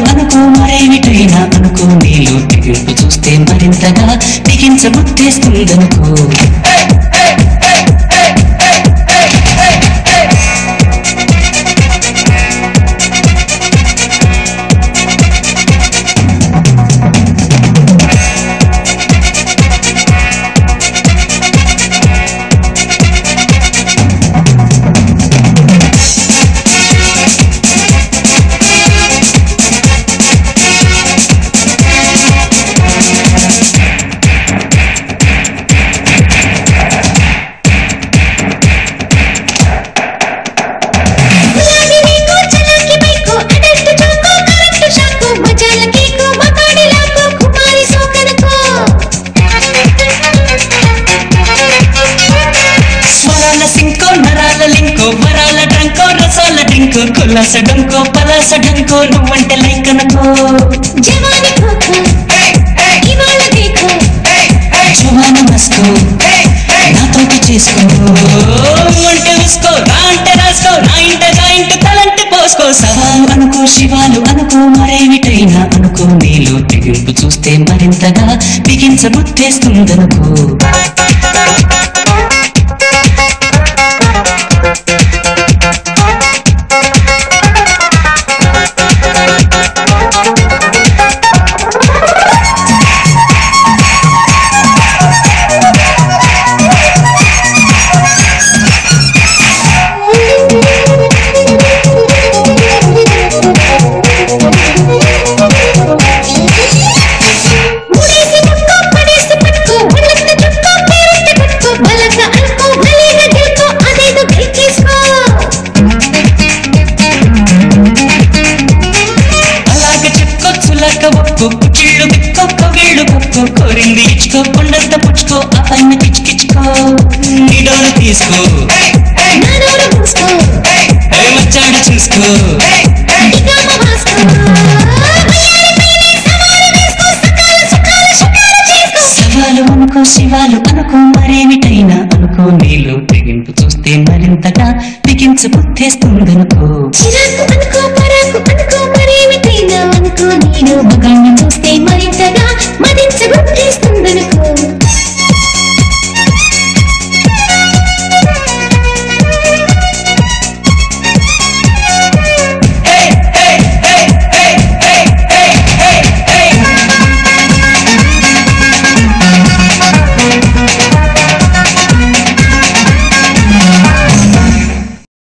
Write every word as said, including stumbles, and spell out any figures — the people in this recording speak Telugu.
అనుకో మరేమిటైనా అనుకో నీలో తెగింపు చూస్తే మరింతగా బిగించబుద్ధేస్తుందనుకో కులాసడంకో పలాసడంకో నువ్వంటే లైకనుకో జవాని కోకో ఇవాళ దేకో జవాన మస్కో నాతోటి చేసుకో అంటే ఉసుకో నా అంటే రాసుకో నా ఇంట జాయింట్ తలంటే పోసుకో సవాలు అనుకో శివాలు అనుకో మరేమిటైనా అనుకో నీలో తెగింపు చూస్తే మరింతగా బిగించబుద్ధేస్తుందనుకో కోరింది ఇచ్చుకో కొండంత పుచ్చుకో ఆ పైన కిచ్చుకిచ్చుకో నీ డోలు తీసుకో మచ్చాడు చూసుకో సవాలు అనుకో శివాలు అనుకో మరేమిటైనా అనుకో నీలో తెగింపు చూస్తే మరింతగా బిగించు బుద్ధేస్తుందనుకో చిరాకు అనుకో పరాకు అనుకో మరేమిటైనా అనుకో నీలో మగాన్ని